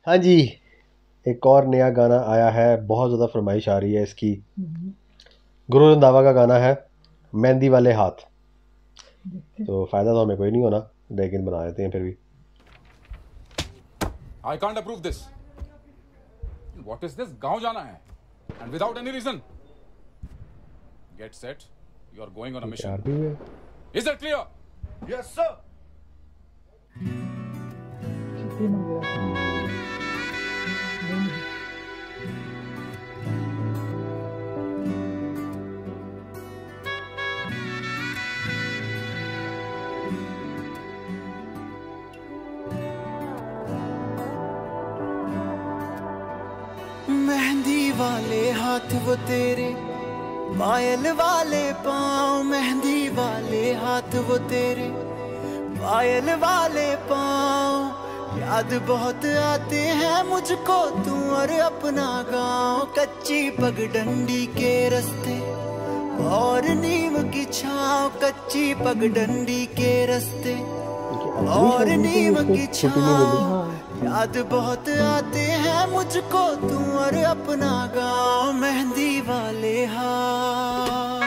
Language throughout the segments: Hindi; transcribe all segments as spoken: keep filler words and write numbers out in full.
हाँ जी, एक और नया गाना आया है, बहुत ज़्यादा फरमाइश आ रही है इसकी। गुरु रंधावा का गाना है मेहंदी वाले हाथ। तो फ़ायदा तो हमें कोई नहीं होना, लेकिन बना देते हैं फिर भी। I can't approve this. What is this? गाँव जाना है, and without any reason. Get set. You are going on a mission. Is that clear? Yes, sir. Mehndi वाले हाथ वो तेरे, पायल वाले पाँव। मेहंदी वाले हाथ वो तेरे, पायल वाले पाँव। याद बहुत आते हैं मुझको तू और अपना गाँव। कच्ची पगडंडी के रास्ते और नीम की छाँव। कच्ची पगडंडी के रास्ते और नीम की छाँव। याद बहुत आते हैं मुझको तू और अपना गाँव। मेहंदी वाले हाथ।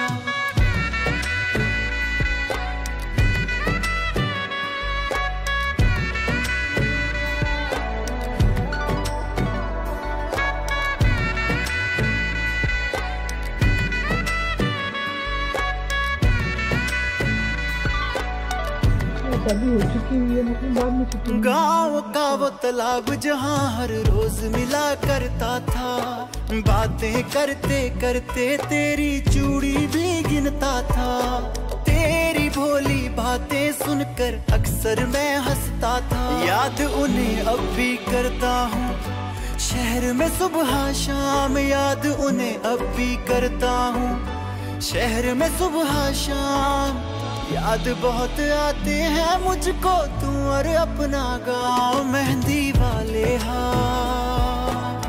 गाँव का वो तालाब जहाँ हर रोज मिला करता था। बातें करते करते तेरी चूड़ी भी गिनता था। तेरी भोली बातें सुनकर अक्सर मैं हंसता था। याद उन्हें अब भी करता हूँ शहर में सुबह शाम। याद उन्हें अब भी करता हूँ शहर में सुबह शाम। याद बहुत आते हैं मुझको तू और अपना गाँव। मेहंदी वाले हाथ,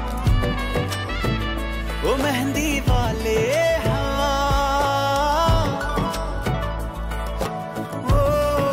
वो मेहंदी वाले हाथ। ओ,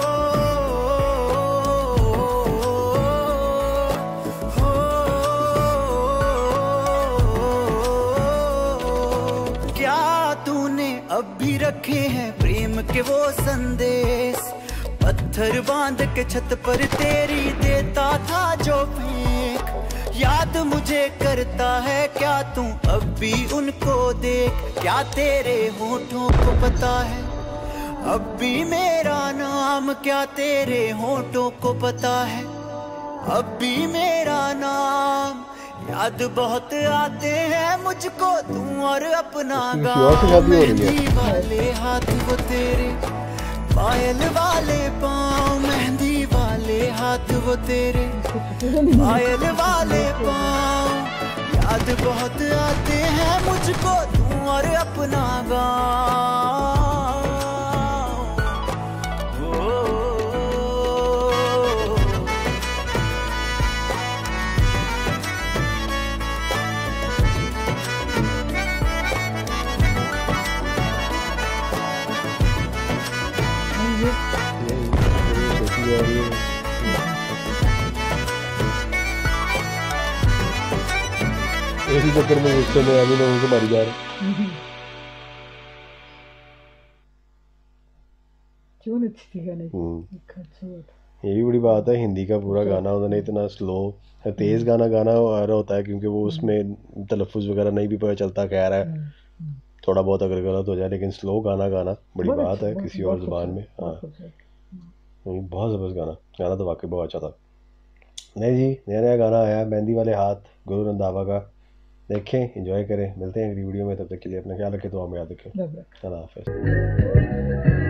ओ, क्या तूने अब भी रखे हैं प्रेम के वो संदेश? पत्थर बांध के छत पर तेरी देता था जो फेंक। याद मुझे करता है क्या तू अब भी उनको देख? क्या तेरे होठों को पता है अब भी मेरा नाम? क्या तेरे होठों को पता है अब भी मेरा नाम? याद बहुत आते हैं मुझको तू और अपना गाँव। मेहंदी वाले हाथ वो तेरे, पायल वाले पाँव। मेहंदी वाले हाथ वो तेरे, पायल वाले पाँव। याद बहुत आते हैं मुझको तू और अपना गाँव। इसी चक्कर में गुस्से में अभी लोगों को मारी जा रहे। ये भी बड़ी बात है, हिंदी का पूरा गाना उन्होंने इतना स्लो तेज गाना गाना आ रहा होता है क्योंकि वो उसमें तलफ़ुज़ वगैरह नहीं भी पता चलता। कह रहा है थोड़ा बहुत अगर गलत हो जाए, लेकिन स्लो गाना गाना बड़ी बात है किसी और ज़ुबान में। हाँ, बहुत ज़बरदस्त गाना गाना तो वाकई बहुत अच्छा था। नहीं जी, नया नया गाना आया मेहंदी वाले हाथ, गुरु रंधावा का। देखें, एंजॉय करें। मिलते हैं अगली वीडियो में, तब तक के लिए अपना ख्याल रखें, तो हमें याद रखें। अल्लाह हाफ़िज़।